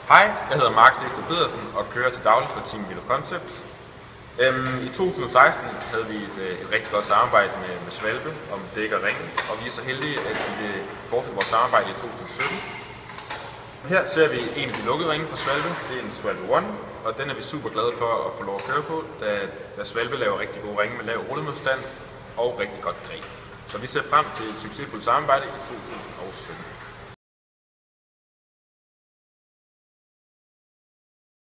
Hej, jeg hedder Mark Stigter Pedersen og kører til daglig for Team Velo Concept. I 2016 havde vi et rigtig godt samarbejde med Svalbe om dæk og ringe, og vi er så heldige, at vi vil fortsætte vores samarbejde i 2017. Her ser vi en af de lukkede ringe fra Svalbe, det er en Svalbe One, og den er vi super glade for at få lov at køre på, da Svalbe laver rigtig gode ringe med lav rullemodstand og rigtig godt greb. Så vi ser frem til et succesfuldt samarbejde i 2017.